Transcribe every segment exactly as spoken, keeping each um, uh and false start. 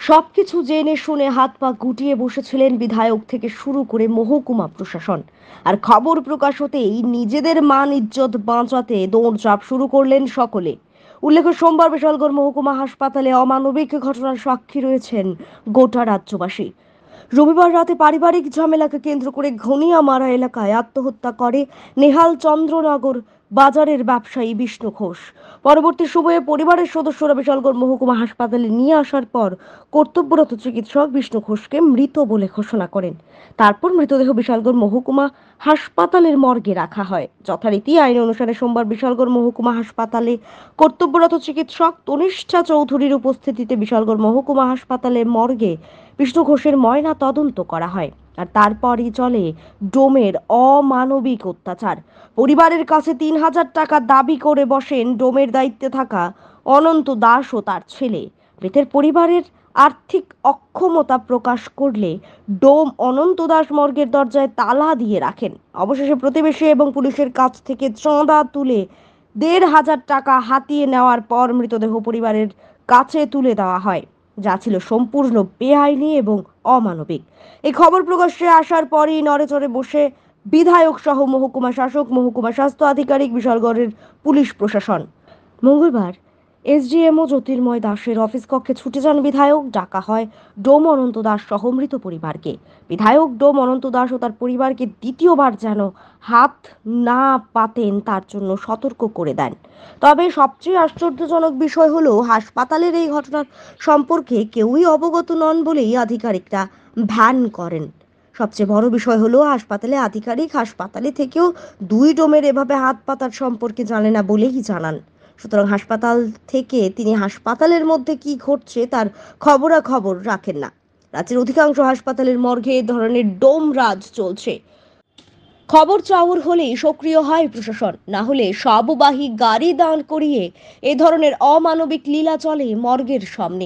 সবকিছু জেনে শুনে হাত পা গুটিয়ে বসেছিলেন বিধায়ক থেকে শুরু করে মহকুমা প্রশাসন। আর খবর প্রকাশ হতেই নিজেদের মান ইজ্জত বাঁচাতে দৌড়ঝাঁপ শুরু করলেন সকলে। উল্লেখ্য, সোমবার বিশালগড় মহকুমা হাসপাতালে অমানবিক ঘটনার সাক্ষী রয়েছেন গোটা রাজ্যবাসী। রবিবার রাতে পারিবারিক ঝামেলাকে কেন্দ্র করে ঘনিয়ামারা এলাকায় আত্মহত্যা করে নেহাল চন্দ্রনগর বাজারের ব্যবসায়ী বিষ্ণু ঘোষ। পরবর্তী সময়ে পরিবারের সদস্যরা বিশালগড় মহকুমা হাসপাতালে নিয়ে আসার পর কর্তব্যরত চিকিৎসক বিষ্ণু ঘোষকে মৃত বলে ঘোষণা করেন। তারপর মৃতদেহ বিশালগড় মহকুমা হাসপাতালের মর্গে রাখা হয়। যথারীতি আইন অনুসারে সোমবার বিশালগড় মহকুমা হাসপাতালে কর্তব্যরত চিকিৎসক তনিষ্ঠা চৌধুরীর উপস্থিতিতে বিশালগড় মহকুমা হাসপাতালের মর্গে বিষ্ণু ঘোষের ময়না তদন্ত করা হয়। আর তারপরই চলে ডোমের অমানবিক অত্যাচার। পরিবারের কাছে তিন হাজার টাকা দাবি করে বসেন ডোমের দায়িত্বে থাকা অনন্ত দাস ও তার ছেলে। মৃতের পরিবারের আর্থিক অক্ষমতা প্রকাশ করলে ডোম অনন্ত দাস মর্গের দরজায় তালা দিয়ে রাখেন। অবশেষে প্রতিবেশী এবং পুলিশের কাছ থেকে চাঁদা তুলে দেড় হাজার টাকা হাতিয়ে নেওয়ার পর মৃতদেহ পরিবারের কাছে তুলে দেওয়া হয়, যা ছিল সম্পূর্ণ বেআইনি এবং অমানবিক। এই খবর প্রকাশ্যে আসার পরই নড়েচড়ে বসে বিধায়ক সহ মহকুমা শাসক, মহকুমা স্বাস্থ্য আধিকারিক, বিশালগড়ের পুলিশ প্রশাসন। মঙ্গলবার এসডিএমও জ্যোতির্ময় দাসের অফিস কক্ষে ছুটে যান বিধায়ক। ডাকা হয় ডোম অনন্ত দাস সহ মৃত পরিবারকে। বিধায়ক ডোম অনন্ত দাস ও তার পরিবারকে দ্বিতীয়বার যেন হাত না পাতেন তার জন্য সতর্ক করে দেন। তবে সবচেয়ে আশ্চর্যজনক বিষয় হলো, হাসপাতালের এই ঘটনার সম্পর্কে কেউই অবগত নন বলেই আধিকারিকরা ভ্যান করেন। সবচেয়ে বড় বিষয় হলো, হাসপাতালে আধিকারিক হাসপাতালে থেকেও দুই ডোমের এভাবে হাত পাতার সম্পর্কে জানে না বলেই জানান। সুতরাং হাসপাতাল থেকে তিনি হাসপাতালের মধ্যে কি ঘটছে তার খবরাখবর রাখেন না। রাজ্যের অধিকাংশ হাসপাতালের মর্গে এ ধরনের ডোম রাজ চলছে। খবর চাউর হলেই সক্রিয় হয় প্রশাসন, না হলে শববাহী গাড়ি দাঁড় করিয়ে এ ধরনের অমানবিক লীলা চলে মর্গের সামনে।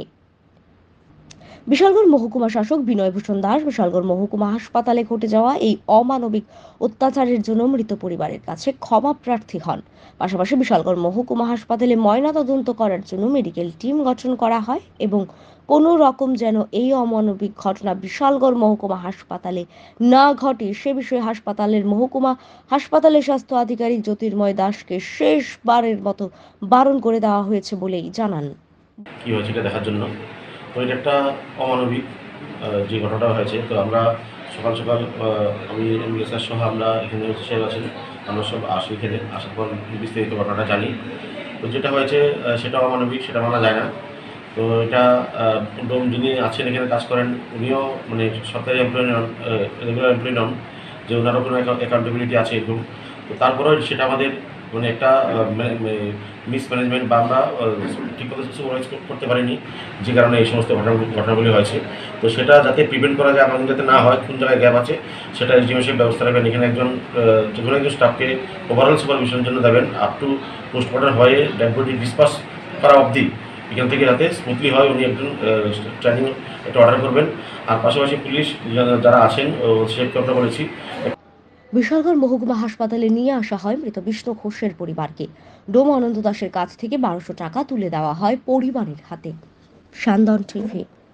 বিশালগড় মহকুমা শাসক বিনয়ভূষণ দাস বিশালগড় মহকুমা হাসপাতালে ঘটে যাওয়া এই অমানবিক অত্যাচারের জন্য মৃত পরিবারের কাছে ক্ষমা প্রার্থী হন। পাশাপাশি বিশালগড় মহকুমা হাসপাতালে ময়না তদন্ত করার জন্য মেডিকেল টিম গঠন করা হয় এবং কোনো রকম যেন এই অমানবিক ঘটনা বিশালগড় মহকুমা হাসপাতালে না ঘটে সে বিষয়ে হাসপাতালের মহকুমা হাসপাতালের স্বাস্থ্য আধিকারিক জ্যোতির্ময় দাসকে শেষবারের মতো বারণ করে দেওয়া হয়েছে বলেই জানান। কি হয়েছে এটা দেখার জন্য। তো এটা একটা অমানবিক যে ঘটনাটা হয়েছে। তো আমরা সকাল সকাল আমি অ্যাম্বুলেন্সের সহ আমরা এখানে সাহেব আছেন, আমরা সব আসি এখানে আসার পর বিস্তারিত ঘটনাটা জানি। তো যেটা হয়েছে সেটা অমানবিক, সেটা মানা যায় না। তো এটা ডোম যিনি আছেন এখানে কাজ করেন উনিও মানে সরকারি এমপ্লয়ি নন, রেগুলার এমপ্লয়ি নন, যে ওনারও কোনো অ্যাকাউন্টেবিলিটি আছে এরকম। তো তারপরেও সেটা আমাদের মানে একটা মিসম্যানেজমেন্ট বা আমরা ঠিকমতো সুপারভাইজ করতে পারিনি, যে কারণে এই সমস্ত ঘটনা ঘটনাগুলি হয়েছে। তো সেটা যাতে প্রিভেন্ট করা যায়, আমাদের যাতে না হয়, কোন জায়গায় গ্যাপ আছে সেটা এসডিএম সাহেব ব্যবস্থা রাখবেন। এখানে একজন যে কোনো একজন স্টাফকে ওভারঅল সুপারভিশনের জন্য দেবেন, আপ টু পোস্টমর্টম হয়ে ডেড বডি ডিসপাস করা অবধি এখান থেকে যাতে স্মুথলি হয় উনি একজন ট্রেনিং একটা অর্ডার করবেন। আর পাশাপাশি পুলিশ যারা আছেন সেটা আমরা বলেছি। বিশালগড় মহকুমা হাসপাতালে নিয়ে আসা হয় মৃত বিষ্ণু ঘোষের পরিবারকে। ডোম অনন্ত দাসের কাছ থেকে বারোশো টাকা তুলে দেওয়া হয় পরিবারের হাতে। স্যান্দন টিভি।